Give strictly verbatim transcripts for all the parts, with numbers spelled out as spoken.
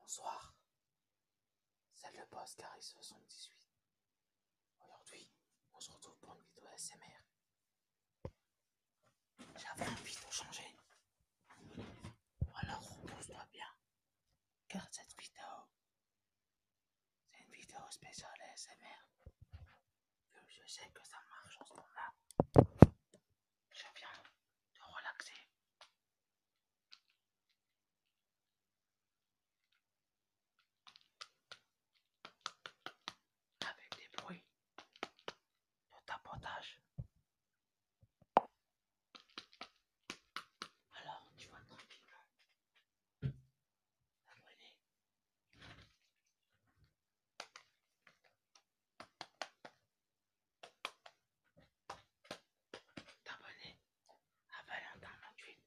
Bonsoir, c'est le boss Carré soixante-dix-huit. Aujourd'hui, on se retrouve pour une vidéo A S M R. J'avais envie de changer. Alors repose-toi bien, car cette vidéo, c'est une vidéo spéciale A S M R. Vu que je sais que ça marche en ce moment, je viens de relaxer. Avec des bruits de tapotage. Alors, tu vas tranquillement t'abonner. T'abonner à Valentin vingt-huit.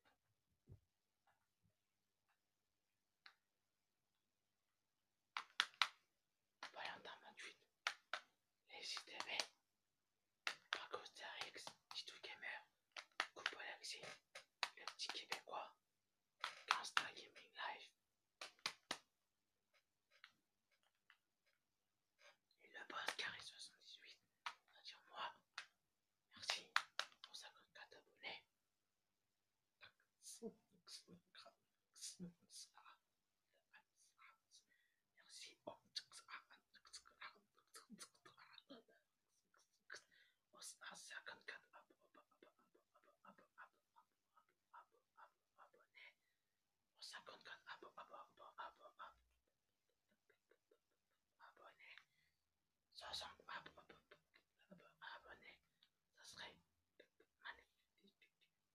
Valentin vingt-huit. Les I T V. Dragostérix, Titou Gamer, Coupe Alexis, le petit Québécois, Gangsta Gaming Live, et le boss Carré soixante-dix-huit va dire moi, merci pour cinquante-quatre abonnés. Merci. cinquante-quatre cinquante-quatre abonnés, soixante abonnés, ça serait magnifique.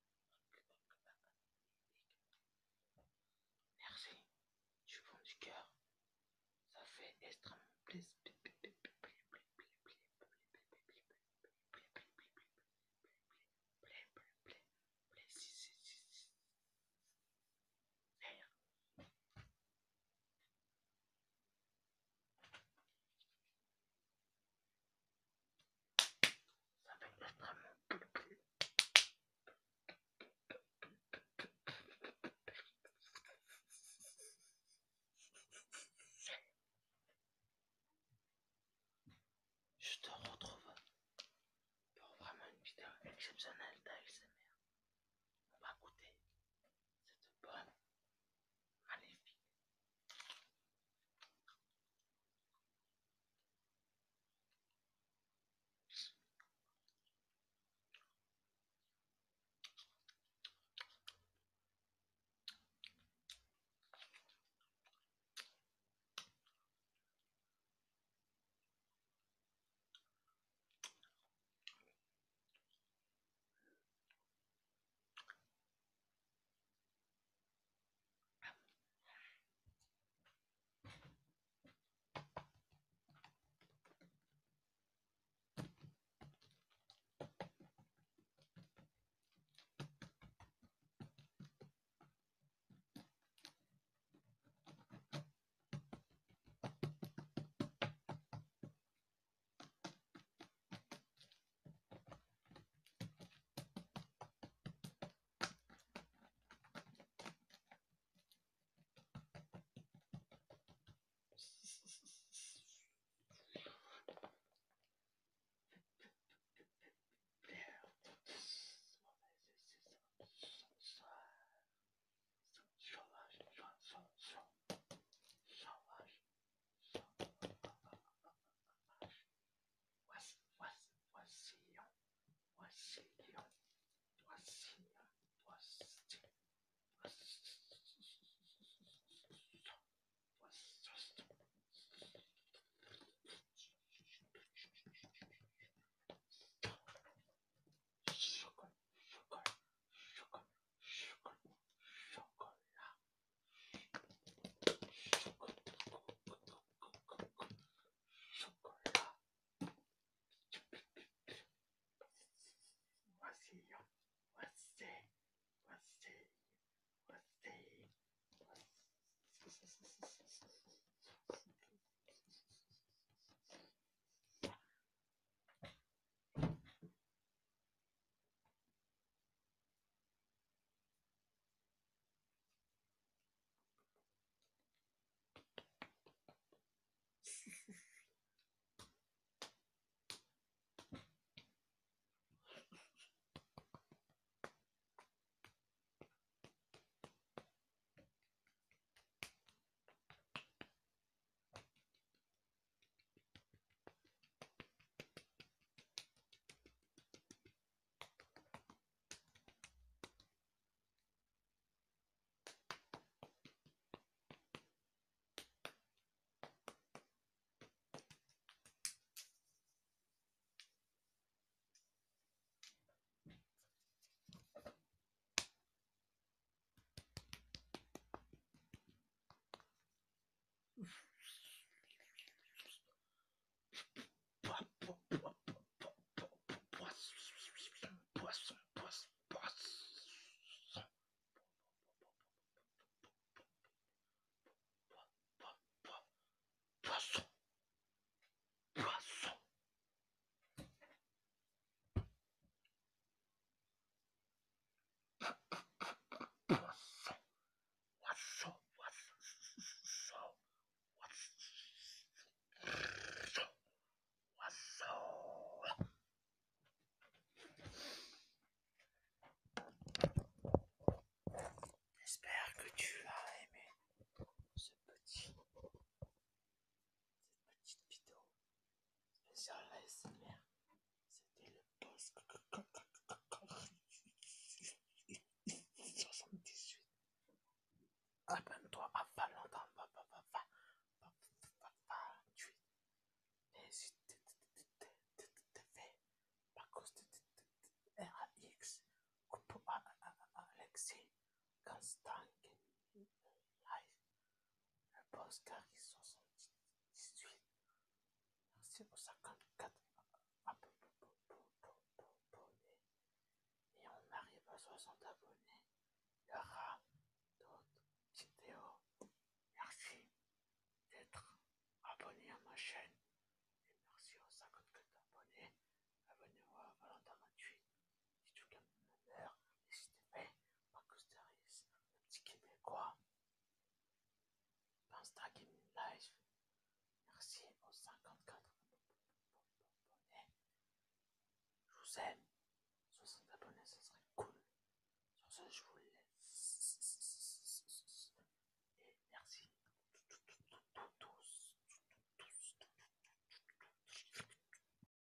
Merci du fond du cœur, ça fait extrêmement plaisir. Ça fait extrêmement Oscaris soixante-dix-huit. Merci pour cinquante-quatre abonnés. Et on arrive à soixante abonnés. Il y aura d'autres vidéos. Merci d'être abonné à ma chaîne. Et merci aux cinquante-quatre abonnés. Abonnez-vous à Valentin vingt-huit. Si tu gagnes mon honneur, n'hésitez pas. Marcus Terris, le petit Québécois. Insta Gaming Live. Merci aux cinquante-quatre abonnés. Je vous aime.